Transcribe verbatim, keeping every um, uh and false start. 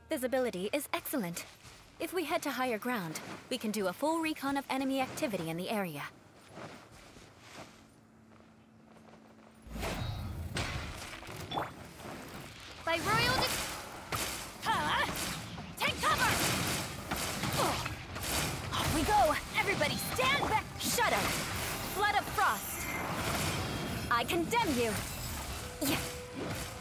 Visibility is excellent. If we head to higher ground, we can do a full recon of enemy activity in the area. By royal de- Huh? Take cover! Oh. Off we go! Everybody stand back! Shadow! Flood of frost! I condemn you! Yeah.